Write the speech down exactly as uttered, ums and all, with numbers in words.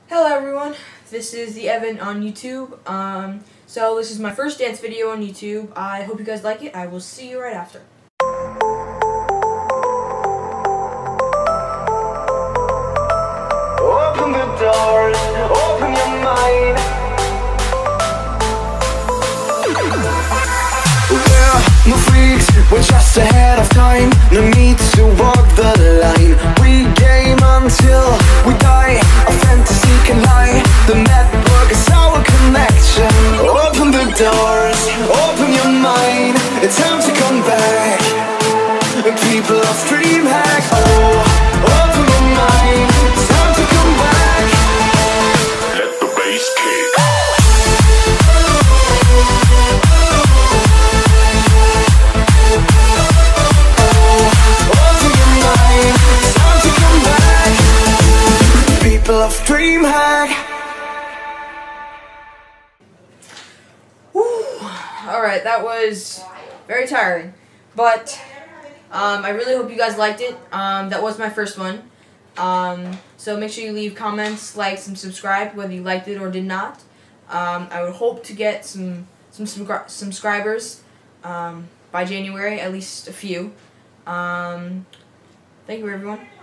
Hello everyone, this is the Evan on YouTube. Um, so this is my first dance video on YouTube. I hope you guys like it. I will see you right after. Open the doors, open your mind. We're no freaks, we're just ahead of time. No need to walk the line. We game until we die. Our fantasy can lie. The network is our connection. Open the doors, open your mind. It's time to come back. People of DreamHack. Oh, open your mind. It's time to come back. Let the bass kick. Open your mind. It's time to come back. People of DreamHack. Alright, that was very tiring, but um, I really hope you guys liked it. Um, that was my first one. Um, so make sure you leave comments, likes, and subscribe whether you liked it or did not. Um, I would hope to get some some subscri subscribers um, by January, at least a few. Um, thank you everyone.